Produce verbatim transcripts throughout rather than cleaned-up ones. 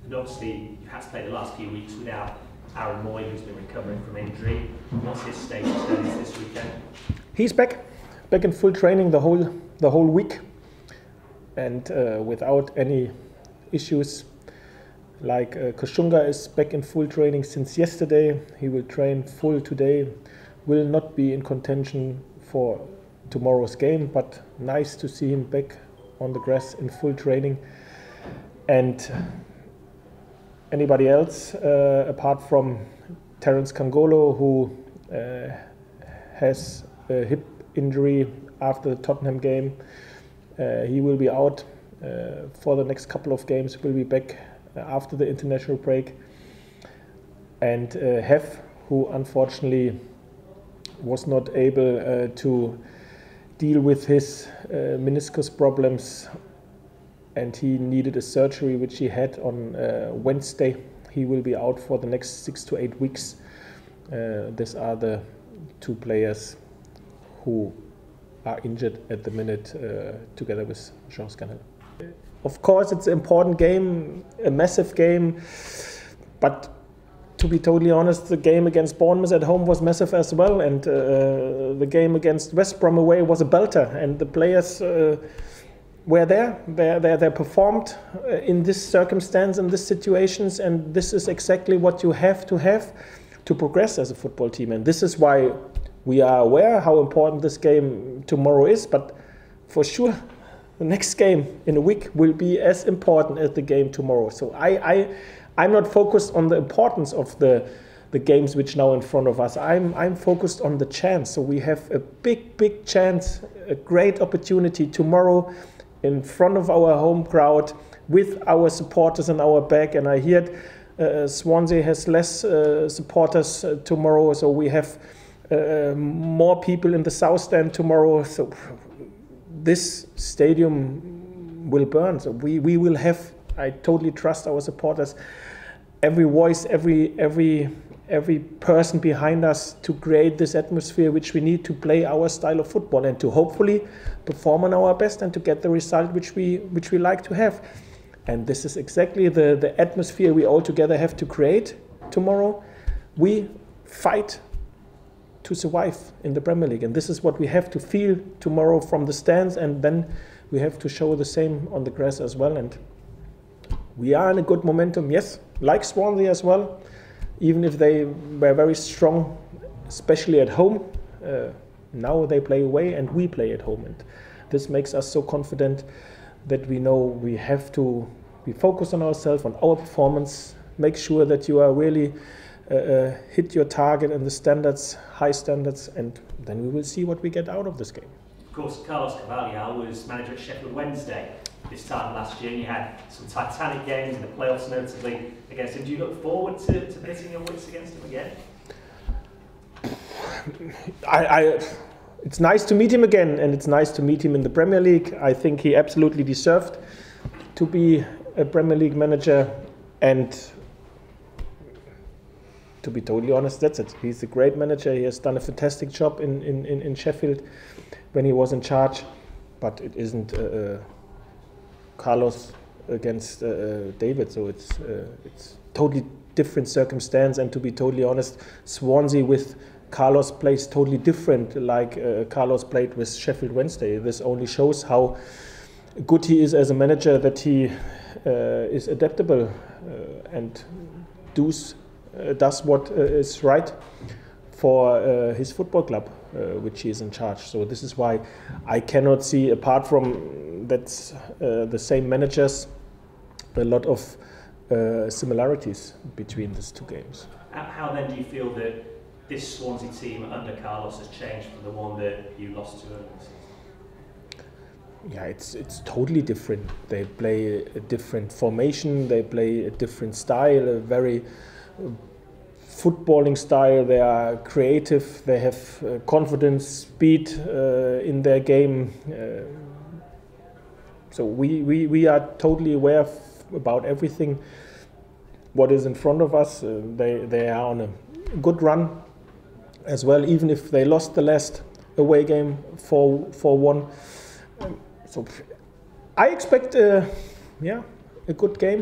And obviously, you've had to play the last few weeks without Aaron Moy, who's been recovering from injury. What's his status going into this weekend? He's back, back in full training the whole the whole week, and uh, without any issues. Like uh, Koshunga is back in full training since yesterday. He will train full today. Will not be in contention for tomorrow's game, but nice to see him back on the grass in full training. And anybody else uh, apart from Terence Kangolo, who uh, has a hip injury after the Tottenham game, uh, he will be out uh, for the next couple of games. Will be back after the international break. And uh, Hef, who unfortunately was not able uh, to deal with his uh, meniscus problems, and he needed a surgery which he had on uh, Wednesday. He will be out for the next six to eight weeks. Uh, these are the two players who are injured at the minute, uh, together with Jean Scanel. Of course, it's an important game, a massive game, but to be totally honest, the game against Bournemouth at home was massive as well, and uh, the game against West Brom away was a belter, and the players uh, were there, they, they, they performed in this circumstance, in these situations, and this is exactly what you have to have to progress as a football team. And this is why we are aware how important this game tomorrow is, but for sure the next game in a week will be as important as the game tomorrow. So I, I, I'm not focused on the importance of the, the games which now in front of us. I'm, I'm focused on the chance. So we have a big, big chance, a great opportunity tomorrow in front of our home crowd with our supporters in our back. And I heard uh, Swansea has less uh, supporters uh, tomorrow, so we have uh, more people in the South Stand tomorrow. So this stadium will burn. So we, we will have, I totally trust our supporters, every voice, every every every person behind us to create this atmosphere which we need to play our style of football and to hopefully perform on our best and to get the result which we which we like to have. And this is exactly the, the atmosphere we all together have to create tomorrow. We fight to survive in the Premier League, and this is what we have to feel tomorrow from the stands, and then we have to show the same on the grass as well. And we are in a good momentum, yes, like Swansea as well, even if they were very strong, especially at home. Uh, now they play away and we play at home, and this makes us so confident that we know we have to be focused on ourselves, on our performance, make sure that you are really uh, uh, hit your target and the standards, high standards, and then we will see what we get out of this game. Of course, Carlos Carvalhal was manager at Sheffield Wednesday this time last year, and you had some titanic games in the playoffs, notably against him. Do you look forward to, to pitting your wits against him again? I, I, it's nice to meet him again, and it's nice to meet him in the Premier League. I think he absolutely deserved to be a Premier League manager, and to be totally honest, that's it. He's a great manager. He has done a fantastic job in, in, in, in Sheffield when he was in charge, but it isn't uh, uh, Carlos against uh, David, so it's uh, it's totally different circumstance. And to be totally honest, Swansea with Carlos plays totally different like uh, Carlos played with Sheffield Wednesday. This only shows how good he is as a manager, that he uh, is adaptable uh, and does uh, does what uh, is right for uh, his football club, uh, which he is in charge. So this is why I cannot see, apart from that's uh, the same managers, a lot of uh, similarities between these two games. How then do you feel that this Swansea team under Carlos has changed from the one that you lost to earlier this season? Yeah, it's it's totally different. They play a different formation, they play a different style, a very uh, footballing style. They are creative, they have uh, confidence, speed uh, in their game. Uh, so we, we, we are totally aware of, about everything what is in front of us. Uh, they, they are on a good run as well, even if they lost the last away game for for one. Um, so I expect uh, yeah, a good game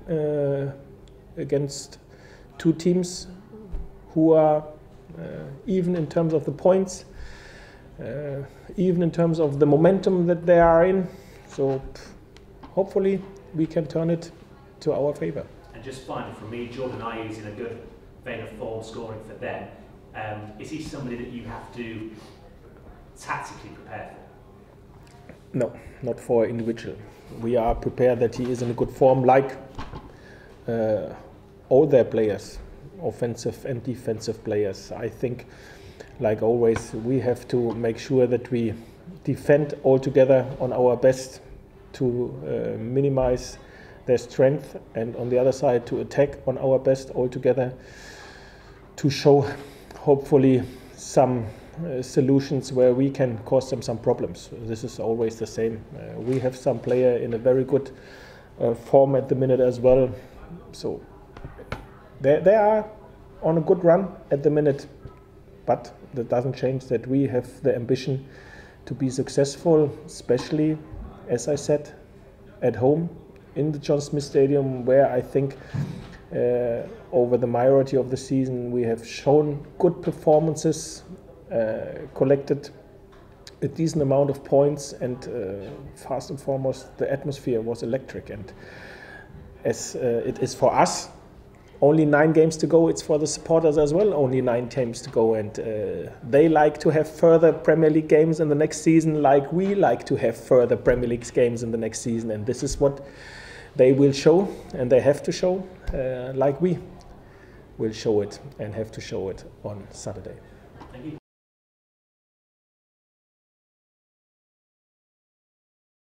uh, against two teams who are uh, even in terms of the points, uh, even in terms of the momentum that they are in. So hopefully we can turn it to our favor. And just finally from me, Jordan Ayew is in a good vein of form scoring for them. Um, is he somebody that you have to tactically prepare for? No, not for individual. We are prepared that he is in a good form, like uh, all their players, offensive and defensive players. I think, like always, we have to make sure that we defend all together on our best to uh, minimize their strength, and on the other side to attack on our best all together to show hopefully some uh, solutions where we can cause them some problems. This is always the same. Uh, we have some player in a very good uh, form at the minute as well. So they, they are on a good run at the minute, but that doesn't change that we have the ambition to be successful, especially, as I said, at home in the John Smith Stadium, where I think uh, over the majority of the season we have shown good performances, uh, collected a decent amount of points, and uh, first and foremost the atmosphere was electric. And as uh, it is for us, only nine games to go, it's for the supporters as well, only nine games to go, and uh, they like to have further Premier League games in the next season, like we like to have further Premier League games in the next season, and this is what they will show, and they have to show, uh, like we will show it and have to show it on Saturday.